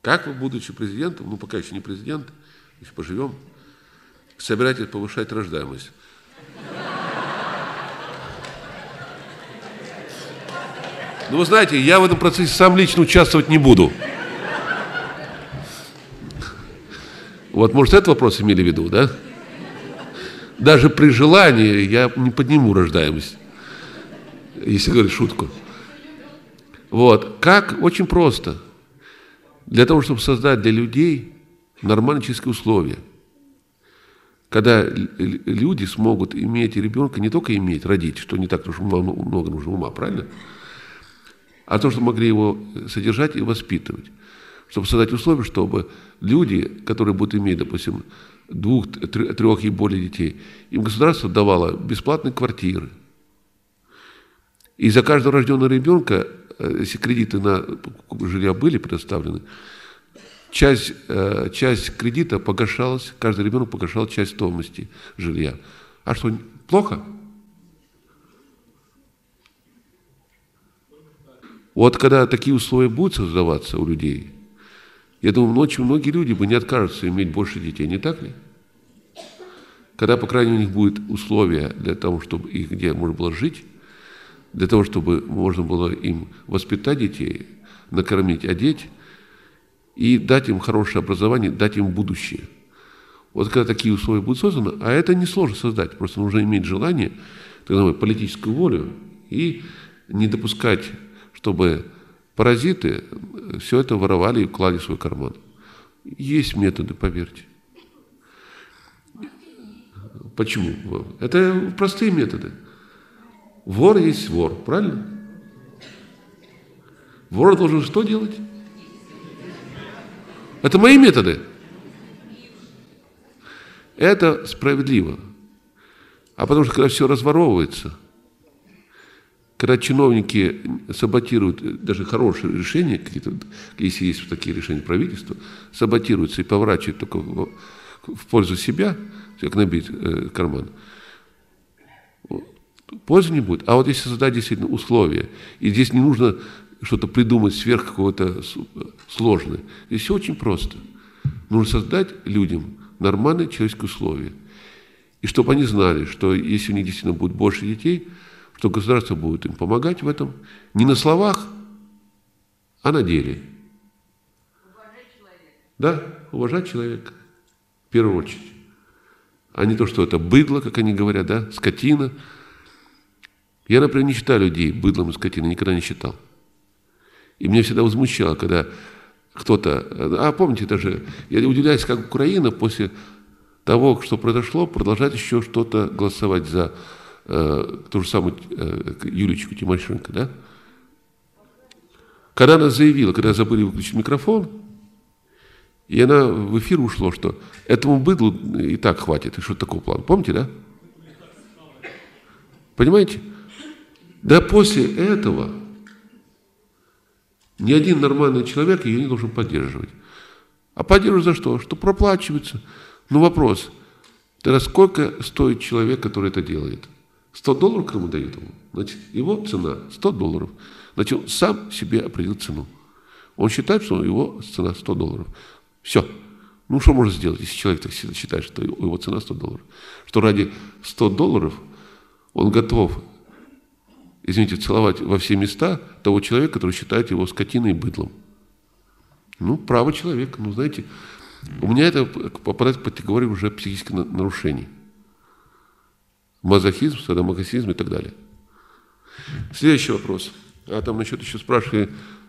Как вы, будучи президентом, ну пока еще не президент, еще поживем, собираетесь повышать рождаемость? Ну, вы знаете, я в этом процессе сам лично участвовать не буду. Вот, может, этот вопрос имели в виду, да? Даже при желании я не подниму рождаемость, если говорить шутку. Вот, как? Очень просто. Для того, чтобы создать для людей нормальные человеческие условия, когда люди смогут иметь ребенка, не только иметь, родить, что не так уж много нужно ума, правильно? А то, чтобы могли его содержать и воспитывать. Чтобы создать условия, чтобы люди, которые будут иметь, допустим, 2-3 и более детей, им государство давало бесплатные квартиры. И за каждого рожденного ребенка, если кредиты на жилье были предоставлены, часть кредита погашалась, каждый ребенок погашал часть стоимости жилья. А что, плохо? Вот когда такие условия будут создаваться у людей, я думаю, очень многие люди бы не откажутся иметь больше детей, не так ли? Когда, по крайней мере, у них будут условия для того, чтобы их где можно было жить, для того, чтобы можно было им воспитать детей, накормить, одеть и дать им хорошее образование, дать им будущее. Вот когда такие условия будут созданы, а это несложно создать, просто нужно иметь желание, так называемую политическую волю и не допускать, чтобы паразиты все это воровали и клали в свой карман. Есть методы, поверьте. Почему? Это простые методы. Вор есть вор, правильно? Вор должен что делать? Это мои методы. Это справедливо. А потому что когда все разворовывается, когда чиновники саботируют даже хорошие решения, какие-то, если есть такие решения правительства, саботируются и поворачивают только в пользу себя, как набить карман, пользы не будет. А вот если создать действительно условия, и здесь не нужно что-то придумать сверх какого-то сложное, здесь все очень просто. Нужно создать людям нормальные человеческие условия. И чтобы они знали, что если у них действительно будет больше детей, что государство будет им помогать в этом не на словах, а на деле. Уважать человека. Да, уважать человека в первую очередь. А не то, что это быдло, как они говорят, да, скотина. Я, например, не считаю людей быдлом и скотиной, никогда не считал. И меня всегда возмущало, когда кто-то... помните даже, я удивляюсь, как Украина после того, что произошло, продолжает еще что-то голосовать за ту же самую Юлечку Тимошенко, да? Когда она заявила, когда забыли выключить микрофон, и она в эфир ушла, что этому быдлу и так хватит, и что такого плана. Помните, да? Понимаете? Да после этого ни один нормальный человек ее не должен поддерживать. А поддерживать за что? Что проплачивается. Ну вопрос, тогда сколько стоит человек, который это делает? $100 кому дают ему? Значит, его цена $100. Значит, он сам себе определил цену. Он считает, что его цена $100. Все. Ну, что можно сделать, если человек так считает, что его цена $100? Что ради $100 он готов, извините, целовать во все места того человека, который считает его скотиной и быдлом. Ну, право человека. Ну, знаете, у меня это попадает в категорию уже психических нарушений. Мазохизм, садомазохизм и так далее. Следующий вопрос. А там насчет еще спрашивали